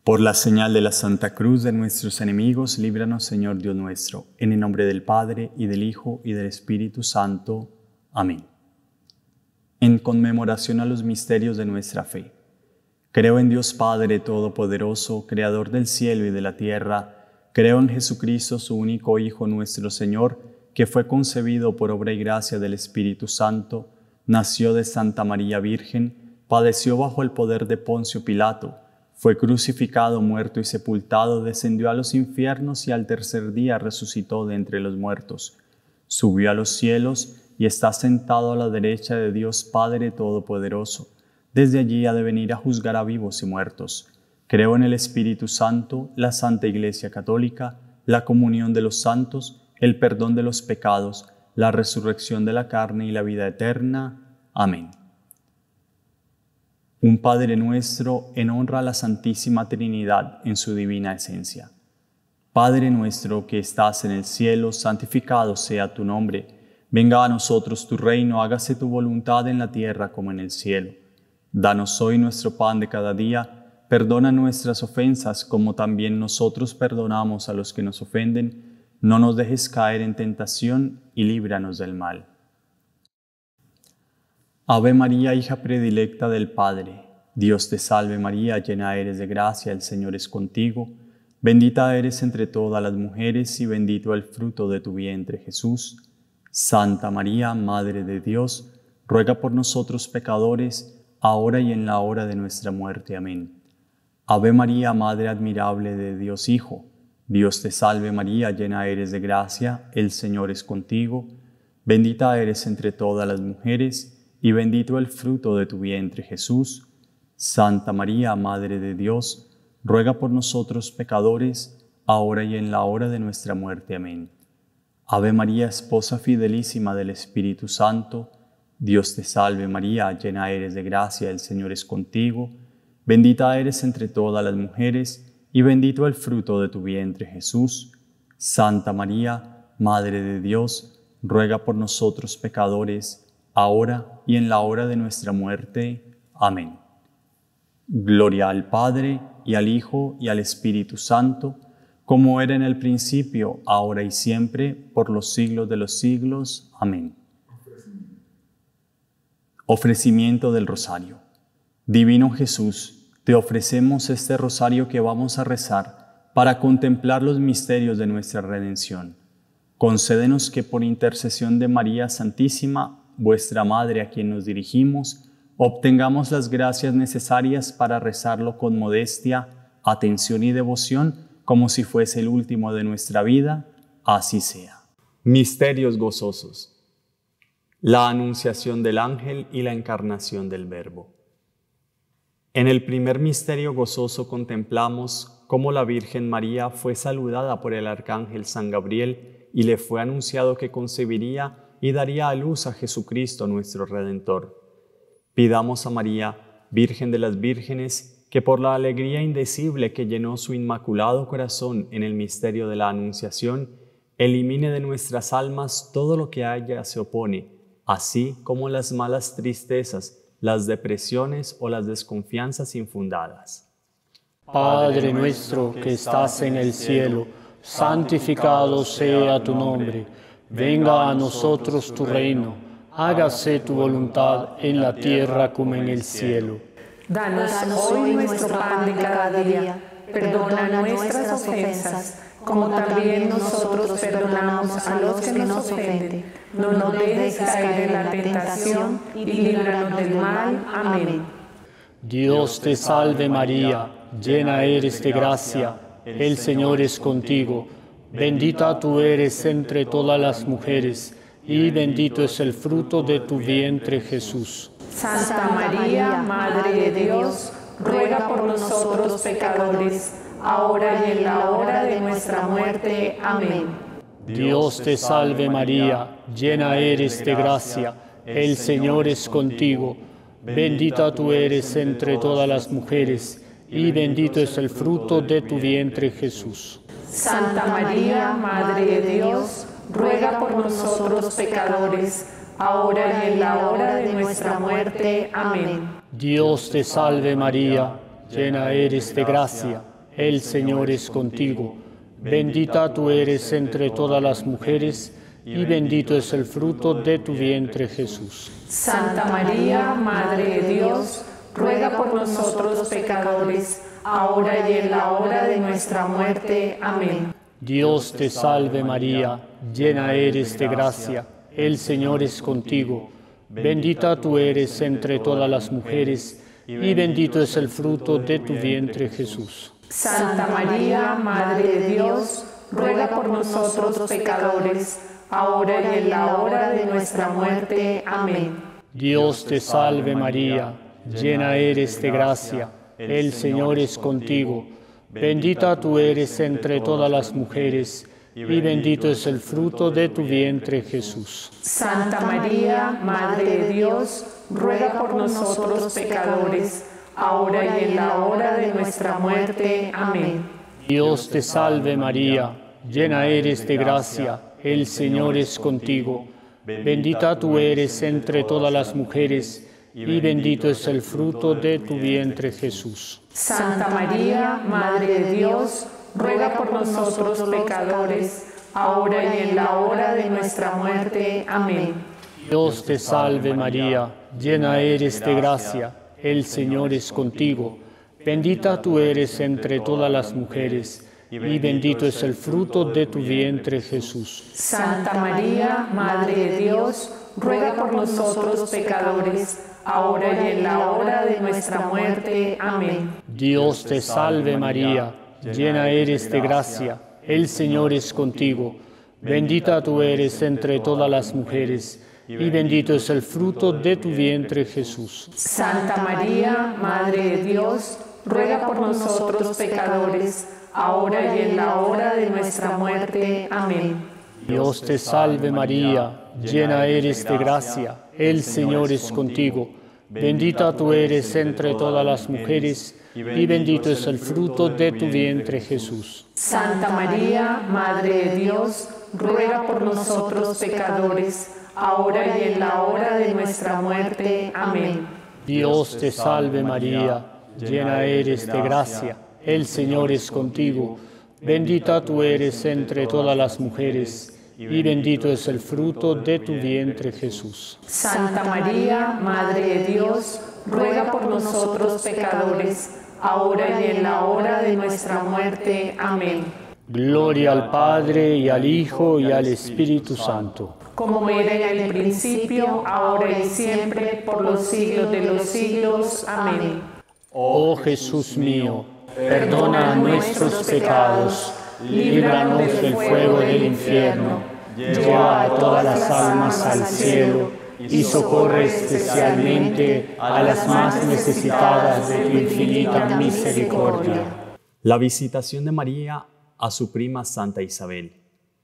Por la señal de la Santa Cruz de nuestros enemigos, líbranos, Señor Dios nuestro, en el nombre del Padre, y del Hijo, y del Espíritu Santo. Amén. En conmemoración a los misterios de nuestra fe. Creo en Dios Padre Todopoderoso, Creador del cielo y de la tierra. Creo en Jesucristo, su único Hijo, nuestro Señor, que fue concebido por obra y gracia del Espíritu Santo, nació de Santa María Virgen, padeció bajo el poder de Poncio Pilato, fue crucificado, muerto y sepultado, descendió a los infiernos y al tercer día resucitó de entre los muertos. Subió a los cielos y está sentado a la derecha de Dios Padre Todopoderoso. Desde allí ha de venir a juzgar a vivos y muertos. Creo en el Espíritu Santo, la Santa Iglesia Católica, la comunión de los santos, el perdón de los pecados, la resurrección de la carne y la vida eterna. Amén. Un Padre nuestro en honra a la Santísima Trinidad en su divina esencia. Padre nuestro que estás en el cielo, santificado sea tu nombre. Venga a nosotros tu reino, hágase tu voluntad en la tierra como en el cielo. Danos hoy nuestro pan de cada día, perdona nuestras ofensas como también nosotros perdonamos a los que nos ofenden. No nos dejes caer en tentación y líbranos del mal. Ave María, hija predilecta del Padre, Dios te salve María, llena eres de gracia, el Señor es contigo. Bendita eres entre todas las mujeres y bendito el fruto de tu vientre, Jesús. Santa María, Madre de Dios, ruega por nosotros pecadores, ahora y en la hora de nuestra muerte. Amén. Ave María, Madre admirable de Dios Hijo, Dios te salve María, llena eres de gracia, el Señor es contigo. Bendita eres entre todas las mujeres, y bendito el fruto de tu vientre, Jesús. Santa María, Madre de Dios, ruega por nosotros pecadores, ahora y en la hora de nuestra muerte. Amén. Ave María, esposa fidelísima del Espíritu Santo, Dios te salve María, llena eres de gracia, el Señor es contigo. Bendita eres entre todas las mujeres, y bendito el fruto de tu vientre, Jesús. Santa María, Madre de Dios, ruega por nosotros pecadores, ahora y en la hora de nuestra muerte. Amén. Gloria al Padre, y al Hijo, y al Espíritu Santo, como era en el principio, ahora y siempre, por los siglos de los siglos. Amén. Ofrecimiento del Rosario. Divino Jesús, te ofrecemos este rosario que vamos a rezar para contemplar los misterios de nuestra redención. Concédenos que por intercesión de María Santísima, vuestra Madre a quien nos dirigimos, obtengamos las gracias necesarias para rezarlo con modestia, atención y devoción, como si fuese el último de nuestra vida. Así sea. Misterios gozosos. La anunciación del ángel y la encarnación del Verbo. En el primer misterio gozoso contemplamos cómo la Virgen María fue saludada por el arcángel San Gabriel y le fue anunciado que concebiría y daría a luz a Jesucristo nuestro Redentor. Pidamos a María, Virgen de las Vírgenes, que por la alegría indecible que llenó su inmaculado corazón en el misterio de la Anunciación, elimine de nuestras almas todo lo que a ella se opone, así como las malas tristezas, las depresiones o las desconfianzas infundadas. Padre nuestro que estás en el cielo, santificado sea tu nombre. Venga a nosotros tu reino, hágase tu voluntad en la tierra como en el cielo. Danos hoy nuestro pan de cada día, perdona nuestras ofensas, como también nosotros perdonamos a los que nos ofenden. No nos dejes caer en la tentación y líbranos del mal. Amén. Dios te salve María, llena eres de gracia, el Señor es contigo. Bendita tú eres entre todas las mujeres, y bendito es el fruto de tu vientre, Jesús. Santa María, Madre de Dios, ruega por nosotros pecadores, ahora y en la hora de nuestra muerte. Amén. Dios te salve María, llena eres de gracia, el Señor es contigo. Bendita tú eres entre todas las mujeres, y bendito es el fruto de tu vientre, Jesús. Santa María, Madre de Dios, ruega por nosotros pecadores, ahora y en la hora de nuestra muerte. Amén. Dios te salve María, llena eres de gracia, el Señor es contigo. Bendita tú eres entre todas las mujeres, y bendito es el fruto de tu vientre, Jesús. Santa María, Madre de Dios, ruega por nosotros pecadores, ahora y en la hora de nuestra muerte. Amén. Dios te salve María, llena eres de gracia, el Señor es contigo. Bendita tú eres entre todas las mujeres, y bendito es el fruto de tu vientre, Jesús. Santa María, Madre de Dios, ruega por nosotros pecadores, ahora y en la hora de nuestra muerte. Amén. Dios te salve María, llena eres de gracia, el Señor es contigo. Bendita tú eres entre todas las mujeres, y bendito es el fruto de tu vientre, Jesús. Santa María, Madre de Dios, ruega por nosotros pecadores, ahora y en la hora de nuestra muerte. Amén. Dios te salve María, llena eres de gracia, el Señor es contigo. Bendita tú eres entre todas las mujeres, y bendito es el fruto de tu vientre, Jesús. Santa María, Madre de Dios, ruega por nosotros pecadores, ahora y en la hora de nuestra muerte. Amén. Dios te salve María, llena eres de gracia, el Señor es contigo. Bendita tú eres entre todas las mujeres, y bendito es el fruto de tu vientre, Jesús. Santa María, Madre de Dios, ruega por nosotros pecadores, ahora y en la hora de nuestra muerte. Amén. Dios te salve María, llena eres de gracia, el Señor es contigo. Bendita tú eres entre todas las mujeres, y bendito es el fruto de tu vientre, Jesús. Santa María, Madre de Dios, ruega por nosotros pecadores, ahora y en la hora de nuestra muerte. Amén. Dios te salve María, llena eres de gracia, el Señor es contigo. Bendita tú eres entre todas las mujeres, y bendito es el fruto de tu vientre, Jesús. Santa María, Madre de Dios, ruega por nosotros pecadores, ahora y en la hora de nuestra muerte. Amén. Dios te salve María, llena eres de gracia, el Señor es contigo. Bendita tú eres entre todas las mujeres, y bendito es el fruto de tu vientre, Jesús. Santa María, Madre de Dios, ruega por nosotros pecadores, ahora y en la hora de nuestra muerte. Amén. Gloria al Padre, y al Hijo, y al Espíritu Santo. Como era en el principio, ahora y siempre, por los siglos de los siglos. Amén. Oh Jesús mío, perdona nuestros pecados, líbranos del fuego del infierno, lleva a todas las almas al cielo, y socorre especialmente a las más necesitadas de tu infinita misericordia. La visitación de María a su prima Santa Isabel.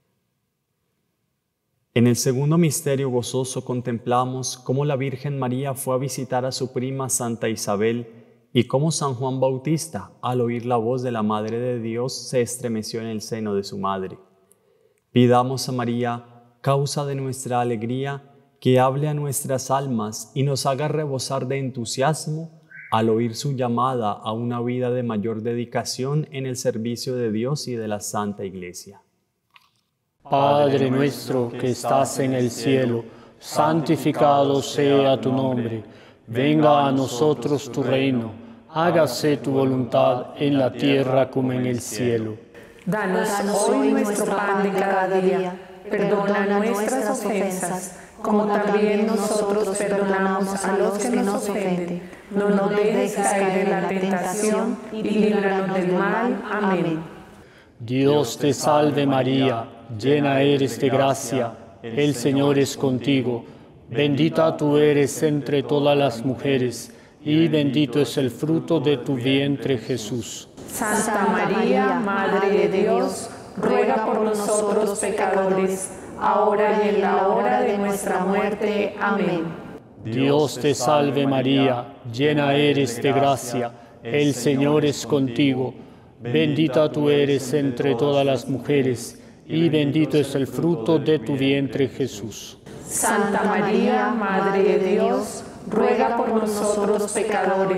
En el segundo misterio gozoso contemplamos cómo la Virgen María fue a visitar a su prima Santa Isabel y cómo San Juan Bautista, al oír la voz de la Madre de Dios, se estremeció en el seno de su madre. Pidamos a María, causa de nuestra alegría, que hable a nuestras almas y nos haga rebosar de entusiasmo al oír su llamada a una vida de mayor dedicación en el servicio de Dios y de la Santa Iglesia. Padre nuestro que estás en el cielo, santificado sea tu nombre. Venga a nosotros tu reino. Hágase tu voluntad en la tierra como en el cielo. Danos hoy nuestro pan de cada día. Perdona nuestras ofensas, como también nosotros perdonamos a los que nos ofenden. No nos dejes caer en la tentación y líbranos del mal. Amén. Dios te salve María, llena eres de gracia, el Señor es contigo. Bendita tú eres entre todas las mujeres, y bendito es el fruto de tu vientre, Jesús. Santa María, Madre de Dios, ruega por nosotros pecadores, ahora y en la hora de nuestra muerte. Amén. Dios te salve María, llena eres de gracia, el Señor es contigo. Bendita tú eres entre todas las mujeres, y bendito es el fruto de tu vientre, Jesús. Santa María, Madre de Dios, ruega por nosotros pecadores,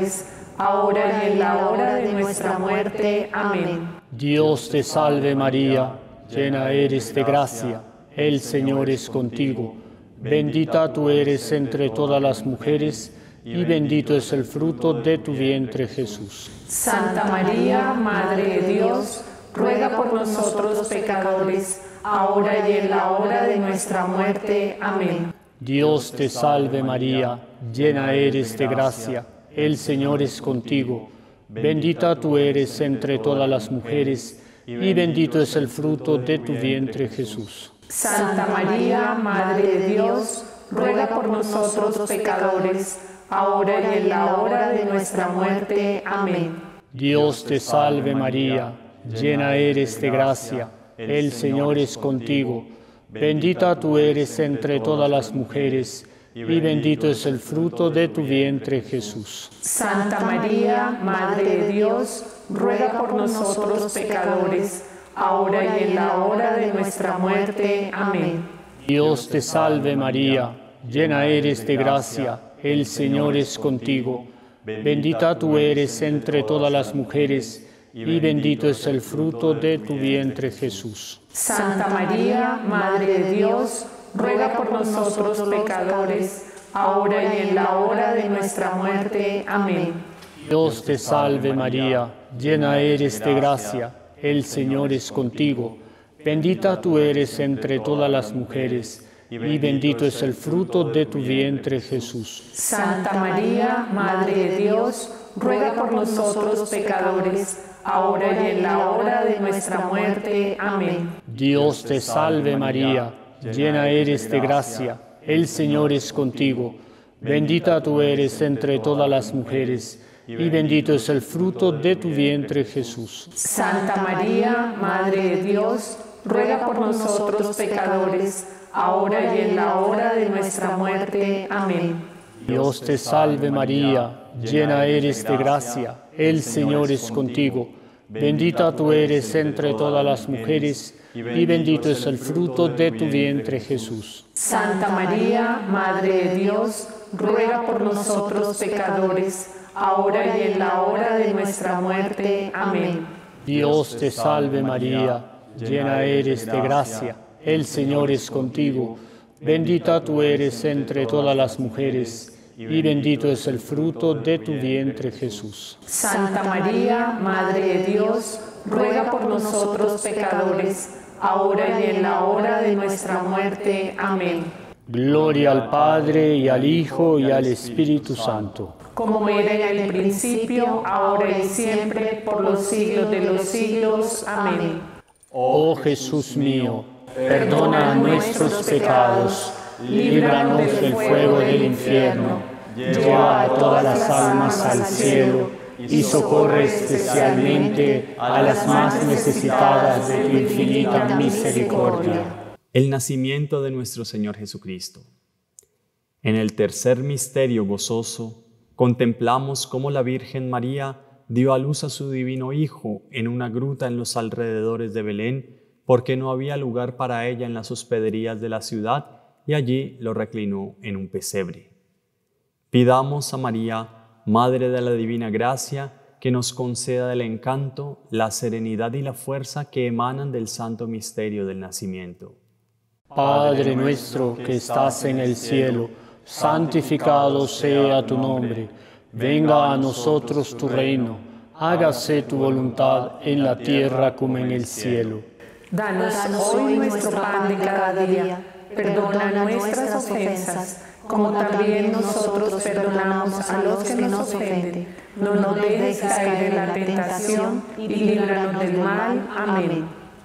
ahora y en la hora de nuestra muerte. Amén. Dios te salve María, llena eres de gracia, el Señor es contigo. Bendita tú eres entre todas las mujeres, y bendito es el fruto de tu vientre Jesús. Santa María, Madre de Dios, ruega por nosotros pecadores, ahora y en la hora de nuestra muerte. Amén. Dios te salve María, llena eres de gracia, el Señor es contigo. Bendita tú eres entre todas las mujeres, y bendito es el fruto de tu vientre Jesús. Santa María, Madre de Dios, ruega por nosotros pecadores, ahora y en la hora de nuestra muerte. Amén. Dios te salve María, llena eres de gracia, el Señor es contigo. Bendita tú eres entre todas las mujeres, y bendito es el fruto de tu vientre Jesús. Santa María, Madre de Dios, ruega por nosotros pecadores, ahora y en la hora de nuestra muerte. Amén. Dios te salve María, llena eres de gracia, el Señor es contigo. Bendita tú eres entre todas las mujeres, y bendito es el fruto de tu vientre Jesús. Santa María, Madre de Dios, ruega por nosotros pecadores, ahora y en la hora de nuestra muerte. Amén. Dios te salve María, llena eres de gracia, el Señor es contigo. Bendita tú eres entre todas las mujeres, y bendito es el fruto de tu vientre Jesús. Santa María, Madre de Dios, ruega por nosotros pecadores, ahora y en la hora de nuestra muerte. Amén. Dios te salve María, llena eres de gracia, el Señor es contigo. Bendita tú eres entre todas las mujeres, y bendito es el fruto de tu vientre Jesús. Santa María, Madre de Dios, ruega por nosotros pecadores, ahora y en la hora de nuestra muerte. Amén. Dios te salve María, llena eres de gracia, el Señor es contigo. Bendita tú eres entre todas las mujeres, y bendito es el fruto de tu vientre Jesús. Santa María, Madre de Dios, ruega por nosotros pecadores, ahora y en la hora de nuestra muerte. Amén. Dios te salve María, llena eres de gracia, el Señor es contigo. Bendita tú eres entre todas las mujeres, y bendito es el fruto de tu vientre Jesús. Santa María, Madre de Dios, ruega por nosotros pecadores, ahora y en la hora de nuestra muerte. Amén. Gloria al Padre, y al Hijo, y al Espíritu Santo. Como era en el principio, ahora y siempre, por los siglos de los siglos. Amén. Oh Jesús mío, perdona nuestros pecados, líbranos del fuego del infierno, lleva a todas las almas al cielo, y socorre especialmente a las más necesitadas de tu infinita misericordia. El nacimiento de nuestro Señor Jesucristo. En el tercer misterio gozoso, contemplamos cómo la Virgen María dio a luz a su divino Hijo en una gruta en los alrededores de Belén, porque no había lugar para ella en las hospederías de la ciudad, y allí lo reclinó en un pesebre. Pidamos a María, Madre de la Divina Gracia, que nos conceda el encanto, la serenidad y la fuerza que emanan del santo misterio del nacimiento. Padre nuestro que estás en el cielo, santificado sea tu nombre. Venga a nosotros tu reino. Hágase tu voluntad en la tierra como en el cielo. Danos hoy nuestro pan de cada día. Perdona nuestras ofensas, como también nosotros perdonamos a los que nos ofenden. No nos dejes caer en la tentación y líbranos del mal. Amén.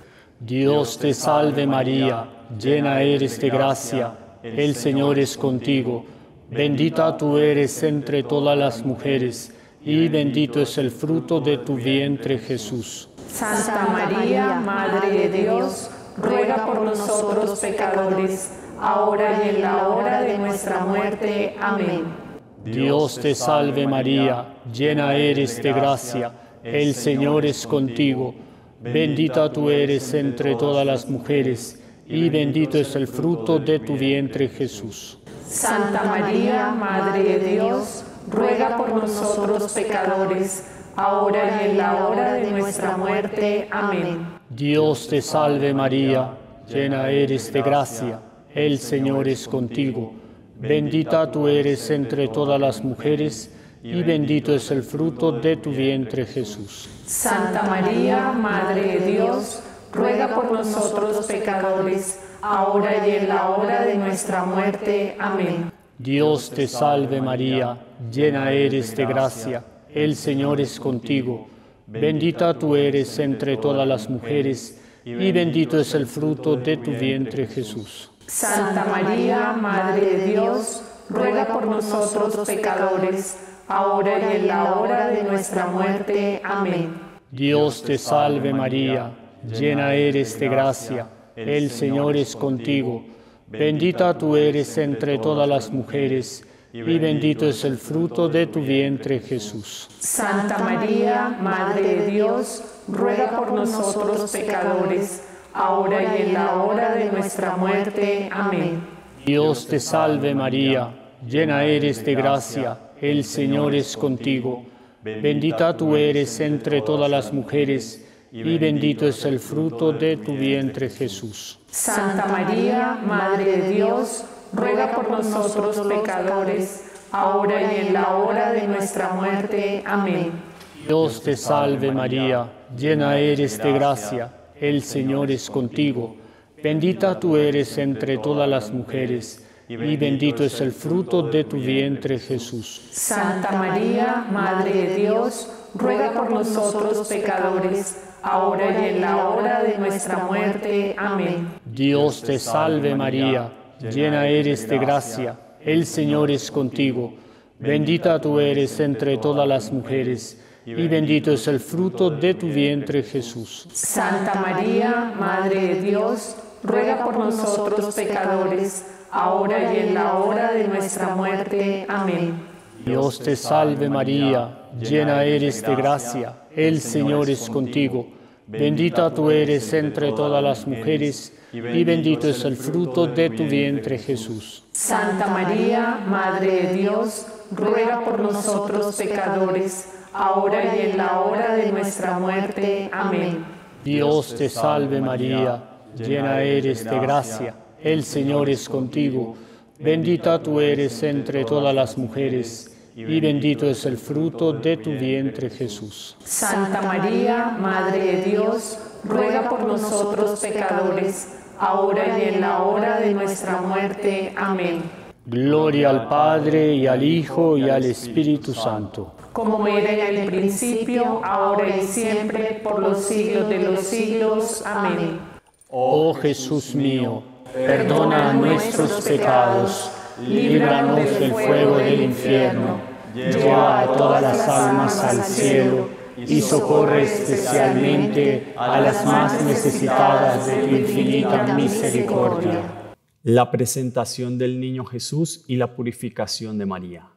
Dios te salve María, llena eres de gracia, el Señor es contigo. Bendita tú eres entre todas las mujeres, y bendito es el fruto de tu vientre Jesús. Santa María, Madre de Dios, ruega por nosotros pecadores, ahora y en la hora de nuestra muerte. Amén. Dios te salve María, llena eres de gracia, el Señor es contigo. Bendita tú eres entre todas las mujeres, y bendito es el fruto de tu vientre Jesús. Santa María, Madre de Dios, ruega por nosotros pecadores, ahora y en la hora de nuestra muerte. Amén. Dios te salve María, llena eres de gracia, el Señor es contigo. Bendita tú eres entre todas las mujeres, y bendito es el fruto de tu vientre Jesús. Santa María, Madre de Dios, ruega por nosotros pecadores, ahora y en la hora de nuestra muerte. Amén. Dios te salve María, llena eres de gracia, el Señor es contigo. Bendita tú eres entre todas las mujeres, y bendito es el fruto de tu vientre Jesús. Santa María, Madre de Dios, ruega por nosotros pecadores, ahora y en la hora de nuestra muerte. Amén. Dios te salve María, llena eres de gracia, el Señor es contigo. Bendita tú eres entre todas las mujeres, y bendito es el fruto de tu vientre Jesús. Santa María, Madre de Dios, ruega por nosotros pecadores, ahora y en la hora de nuestra muerte. Amén. Dios te salve María, llena eres de gracia, el Señor es contigo. Bendita tú eres entre todas las mujeres, y bendito es el fruto de tu vientre Jesús. Santa María, Madre de Dios, ruega por nosotros pecadores, ahora y en la hora de nuestra muerte. Amén. Dios te salve María, llena eres de gracia, el Señor es contigo. Bendita tú eres entre todas las mujeres, y bendito es el fruto de tu vientre Jesús. Santa María, Madre de Dios, ruega por nosotros pecadores, ahora y en la hora de nuestra muerte. Amén. Dios te salve María, llena eres de gracia, el Señor es contigo. Bendita tú eres entre todas las mujeres, y bendito es el fruto de tu vientre Jesús. Santa María, Madre de Dios, ruega por nosotros pecadores, ahora y en la hora de nuestra muerte. Amén. Dios te salve María, llena eres de gracia, el Señor es contigo. Bendita tú eres entre todas las mujeres, y bendito es el fruto de tu vientre Jesús. Santa María, Madre de Dios, ruega por nosotros pecadores, ahora y en la hora de nuestra muerte. Amén. Dios te salve María, llena eres de gracia, el Señor es contigo. Bendita tú eres entre todas las mujeres, y bendito es el fruto de tu vientre Jesús. Santa María, Madre de Dios, ruega por nosotros pecadores, ahora y en la hora de nuestra muerte. Amén. Gloria al Padre, y al Hijo, y al Espíritu Santo. Como era en el principio, ahora y siempre, por los siglos de los siglos. Amén. Oh Jesús mío, perdona nuestros pecados, líbranos del fuego del infierno, lleva a todas las almas al cielo, y socorre especialmente a las más necesitadas de tu infinita misericordia. La presentación del niño Jesús y la purificación de María.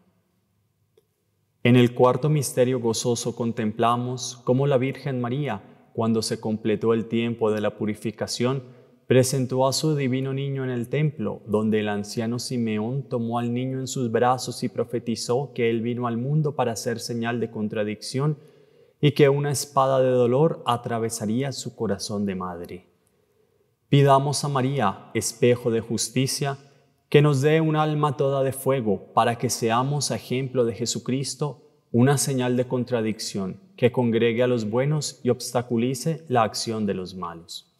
En el cuarto misterio gozoso contemplamos cómo la Virgen María, cuando se completó el tiempo de la purificación, presentó a su divino niño en el templo, donde el anciano Simeón tomó al niño en sus brazos y profetizó que él vino al mundo para ser señal de contradicción y que una espada de dolor atravesaría su corazón de madre. Pidamos a María, espejo de justicia, que nos dé un alma toda de fuego para que seamos ejemplo de Jesucristo, una señal de contradicción que congregue a los buenos y obstaculice la acción de los malos.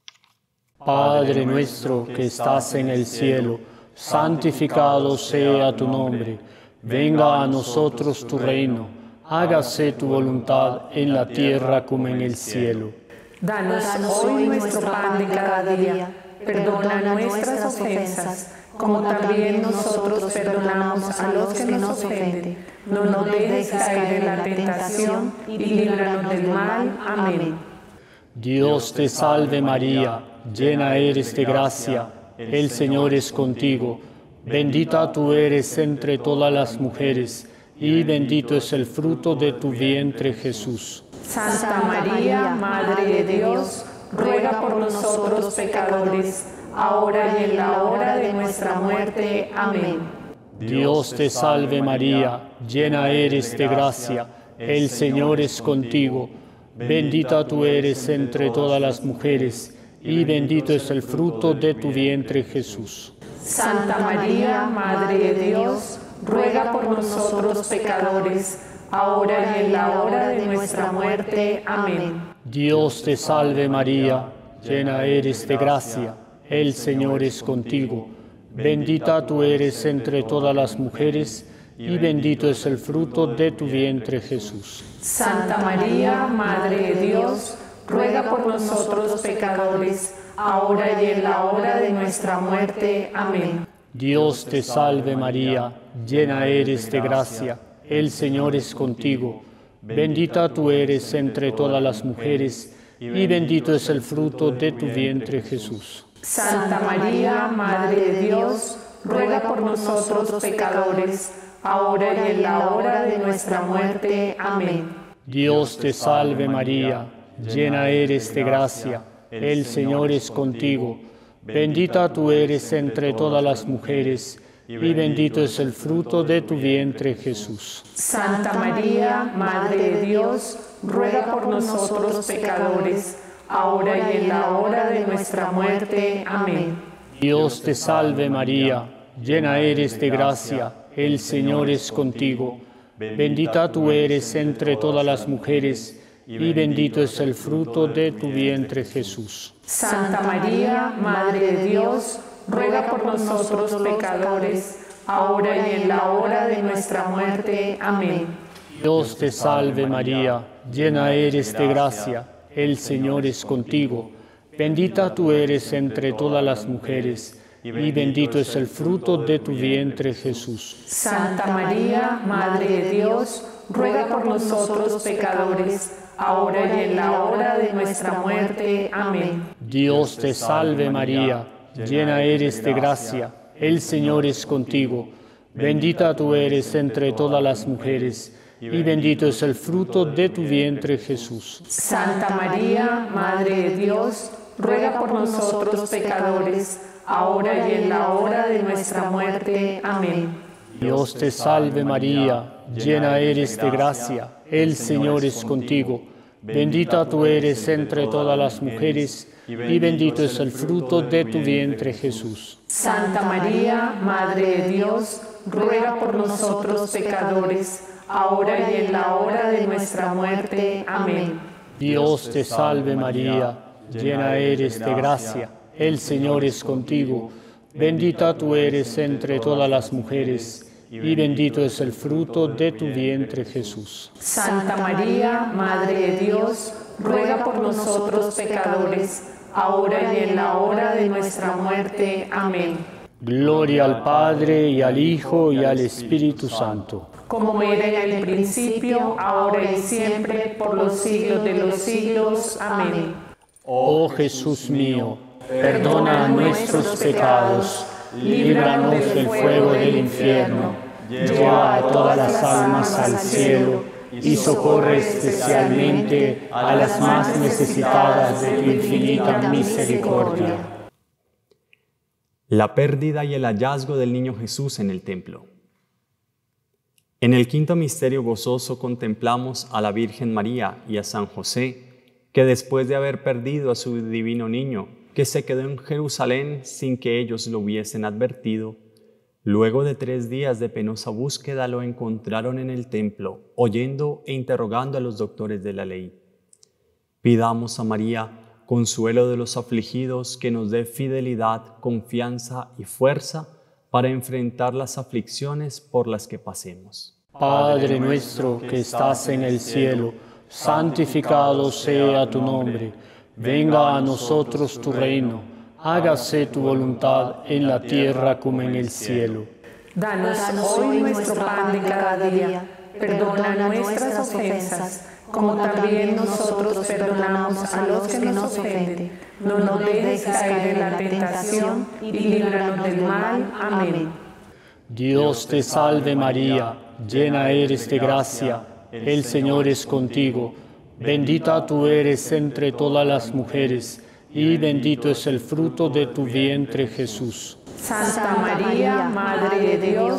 Padre nuestro que estás en el cielo, santificado sea tu nombre. Venga a nosotros tu reino. Hágase tu voluntad en la tierra como en el cielo. Danos hoy nuestro pan de cada día. Perdona nuestras ofensas, como también nosotros perdonamos a los que nos ofenden. No nos dejes caer en la tentación y líbranos del mal. Amén. Dios te salve María, llena eres de gracia, el Señor es contigo. Bendita tú eres entre todas las mujeres, y bendito es el fruto de tu vientre Jesús. Santa María, Madre de Dios, ruega por nosotros pecadores, ahora y en la hora de nuestra muerte. Amén. Dios te salve María, llena eres de gracia, el Señor es contigo. Bendita tú eres entre todas las mujeres, y bendito es el fruto de tu vientre Jesús. Santa María, Madre de Dios, ruega por nosotros pecadores, ahora y en la hora de nuestra muerte. Amén. Dios te salve María, llena eres de gracia, el Señor es contigo. Bendita tú eres entre todas las mujeres, y bendito es el fruto de tu vientre Jesús. Santa María, Madre de Dios, ruega por nosotros pecadores, ahora y en la hora de nuestra muerte. Amén. Dios te salve María, llena eres de gracia, el Señor es contigo. Bendita tú eres entre todas las mujeres, y bendito es el fruto de tu vientre Jesús. Santa María, Madre de Dios, ruega por nosotros pecadores, ahora y en la hora de nuestra muerte. Amén. Dios te salve María, llena eres de gracia, el Señor es contigo. Bendita tú eres entre todas las mujeres, y bendito es el fruto de tu vientre Jesús. Santa María, Madre de Dios, ruega por nosotros pecadores, ahora y en la hora de nuestra muerte. Amén. Dios te salve María, llena eres de gracia, el Señor es contigo. Bendita tú eres entre todas las mujeres, y bendito es el fruto de tu vientre Jesús. Santa María, Madre de Dios, ruega por nosotros pecadores, ahora y en la hora de nuestra muerte. Amén. Dios te salve María, llena eres de gracia, el Señor es contigo. Bendita tú eres entre todas las mujeres, y bendito es el fruto de tu vientre Jesús. Santa María, Madre de Dios, ruega por nosotros pecadores, ahora y en la hora de nuestra muerte. Amén. Dios te salve María, llena eres de gracia, el Señor es contigo. Bendita tú eres entre todas las mujeres, y bendito es el fruto de tu vientre Jesús. Santa María, Madre de Dios, ruega por nosotros pecadores, ahora y en la hora de nuestra muerte. Amén. Dios te salve María, llena eres de gracia, el Señor es contigo. Bendita tú eres entre todas las mujeres, y bendito es el fruto de tu vientre Jesús. Santa María, Madre de Dios, ruega por nosotros pecadores, ahora y en la hora de nuestra muerte. Amén. Dios te salve María, llena eres de gracia, el Señor es contigo. Bendita tú eres entre todas las mujeres, y bendito es el fruto de tu vientre Jesús. Santa María, Madre de Dios, ruega por nosotros pecadores, ahora y en la hora de nuestra muerte. Amén. Gloria al Padre, y al Hijo, y al Espíritu Santo. Como era en el principio, ahora y siempre, por los siglos de los siglos. Amén. Oh Jesús mío, perdona nuestros pecados, líbranos del fuego del infierno, lleva a todas las almas al cielo, y socorre especialmente a las más necesitadas de tu infinita misericordia. La pérdida y el hallazgo del niño Jesús en el templo. En el quinto misterio gozoso contemplamos a la Virgen María y a San José, que después de haber perdido a su divino niño, que se quedó en Jerusalén sin que ellos lo hubiesen advertido, luego de 3 días de penosa búsqueda lo encontraron en el templo, oyendo e interrogando a los doctores de la ley. Pidamos a María, consuelo de los afligidos, que nos dé fidelidad, confianza y fuerza para enfrentar las aflicciones por las que pasemos. Padre nuestro que estás en el cielo, santificado sea tu nombre. Venga a nosotros tu reino. Hágase tu voluntad en la tierra como en el cielo. Danos hoy nuestro pan de cada día. Perdona nuestras ofensas, como también nosotros perdonamos a los que nos ofenden. No nos dejes caer en la tentación y líbranos del mal. Amén. Dios te salve María, llena eres de gracia, el Señor es contigo. Bendita tú eres entre todas las mujeres, y bendito es el fruto de tu vientre Jesús. Santa María, Madre de Dios,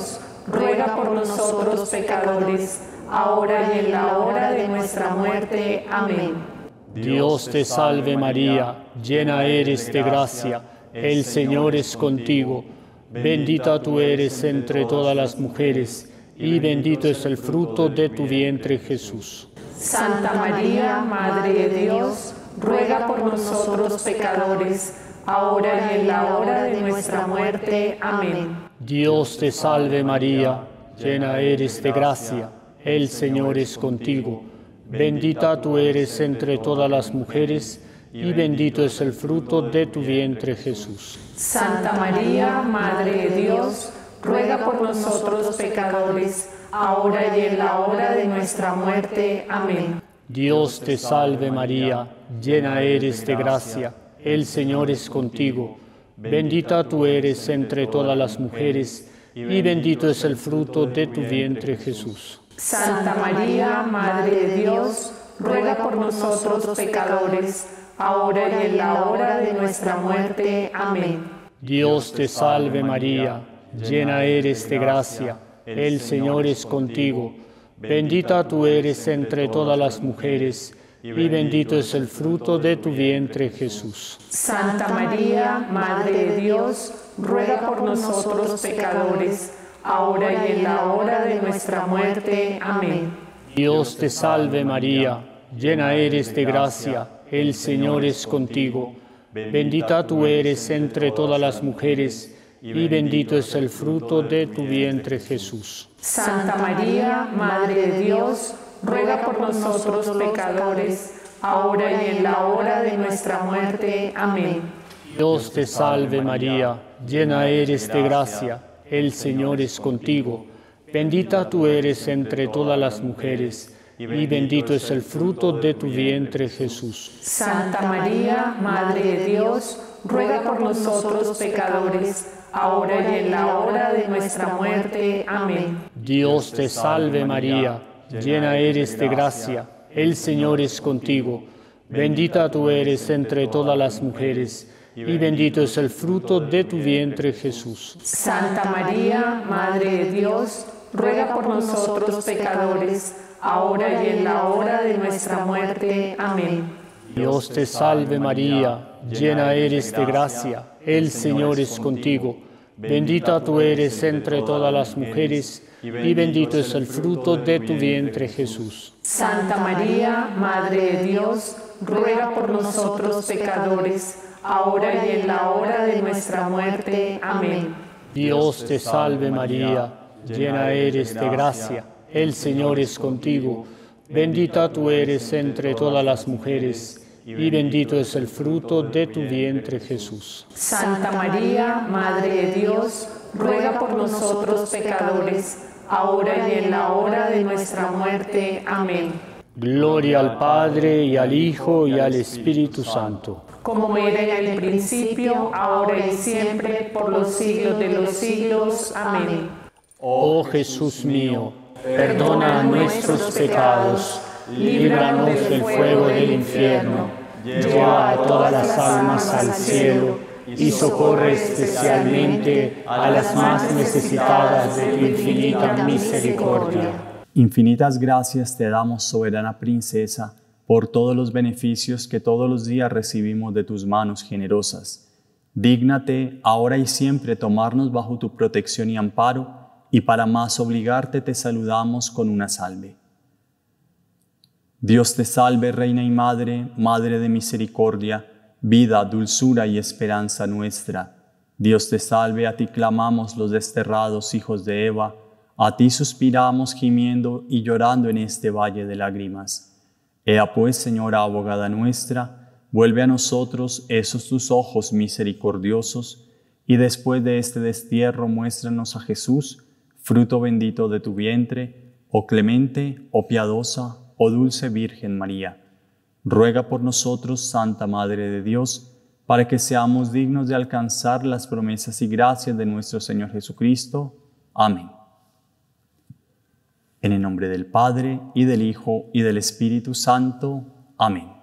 ruega por nosotros pecadores, ahora y en la hora de nuestra muerte. Amén. Dios te salve María, llena eres de gracia, el Señor es contigo. Bendita tú eres entre todas las mujeres, y bendito es el fruto de tu vientre, Jesús. Santa María, Madre de Dios, ruega por nosotros pecadores, ahora y en la hora de nuestra muerte. Amén. Dios te salve María, llena eres de gracia, el Señor es contigo. Bendita tú eres entre todas las mujeres, y bendito es el fruto de tu vientre, Jesús. Santa María, Madre de Dios, ruega por nosotros pecadores, ahora y en la hora de nuestra muerte. Amén. Dios te salve María, llena eres de gracia, el Señor es contigo. Bendita tú eres entre todas las mujeres, y bendito es el fruto de tu vientre, Jesús. Santa María, Madre de Dios, ruega por nosotros pecadores, ahora y en la hora de nuestra muerte. Amén. Dios te salve María, llena eres de gracia, el Señor es contigo. Bendita tú eres entre todas las mujeres, y bendito es el fruto de tu vientre, Jesús. Santa María, Madre de Dios, ruega por nosotros pecadores, ahora y en la hora de nuestra muerte. Amén. Dios te salve María, llena eres de gracia, el Señor es contigo. Bendita tú eres entre todas las mujeres, y bendito es el fruto de tu vientre, Jesús. Santa María, Madre de Dios, ruega por nosotros pecadores, ahora y en la hora de nuestra muerte. Amén. Dios te salve María, llena eres de gracia, el Señor es contigo. Bendita tú eres entre todas las mujeres, y bendito es el fruto de tu vientre, Jesús. Santa María, Madre de Dios, ruega por nosotros pecadores, ahora y en la hora de nuestra muerte. Amén. Dios te salve María, llena eres de gracia, el Señor es contigo. Bendita tú eres entre todas las mujeres, y bendito es el fruto de tu vientre, Jesús. Santa María, Madre de Dios, ruega por nosotros pecadores, ahora y en la hora de nuestra muerte. Amén. Dios te salve María, llena eres de gracia, el Señor es contigo. Bendita tú eres entre todas las mujeres, y bendito es el fruto de tu vientre, Jesús. Santa María, Madre de Dios, ruega por nosotros pecadores, ahora y en la hora de nuestra muerte. Amén. Dios te salve María, llena eres de gracia, el Señor es contigo. Bendita tú eres entre todas las mujeres, y bendito es el fruto de tu vientre, Jesús. Santa María, Madre de Dios, ruega por nosotros pecadores, ahora y en la hora de nuestra muerte. Amén. Gloria al Padre, y al Hijo, y al Espíritu Santo. Como era en el principio, ahora y siempre, por los siglos de los siglos. Amén. Oh Jesús mío, perdona nuestros pecados, líbranos del fuego del infierno, lleva a todas las almas al cielo, y socorre especialmente a las más necesitadas de tu infinita misericordia. Infinitas gracias te damos, soberana princesa, por todos los beneficios que todos los días recibimos de tus manos generosas. Dígnate, ahora y siempre, tomarnos bajo tu protección y amparo, y para más obligarte te saludamos con una salve. Dios te salve, Reina y Madre, Madre de misericordia, vida, dulzura y esperanza nuestra. Dios te salve, a ti clamamos los desterrados hijos de Eva, a ti suspiramos gimiendo y llorando en este valle de lágrimas. Ea pues, Señora abogada nuestra, vuelve a nosotros esos tus ojos misericordiosos, y después de este destierro muéstranos a Jesús, fruto bendito de tu vientre, oh clemente, oh piadosa, oh dulce Virgen María. Ruega por nosotros, Santa Madre de Dios, para que seamos dignos de alcanzar las promesas y gracias de nuestro Señor Jesucristo. Amén. En el nombre del Padre, y del Hijo, y del Espíritu Santo. Amén.